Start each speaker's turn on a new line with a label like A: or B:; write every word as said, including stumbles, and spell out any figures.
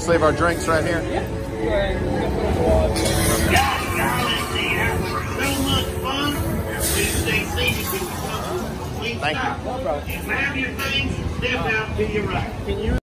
A: just leave our drinks right here?
B: Yeah.
A: Thank you.
B: No problem.
C: Grab your things, step out to your right.
B: Can you